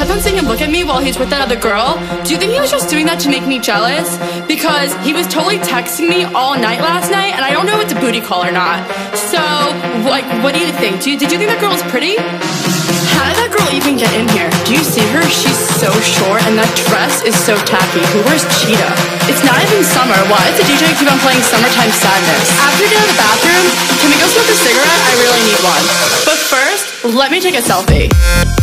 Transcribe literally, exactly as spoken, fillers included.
kept on seeing him look at me while he's with that other girl. Do you think he was just doing that to make me jealous? Because he was totally texting me all night last night, and I don't know if it's a booty call or not. So, like, what do you think? Do you, did you think that girl was pretty? How did that girl even get in here? Do you see her? She's so short, and that dress is so tacky. Who wears cheetah? It's not even summer. Why does the D J keep on playing Summertime Sadness? After we get out of the bathroom, can we go smoke a cigarette? I really need one. But first, let me take a selfie.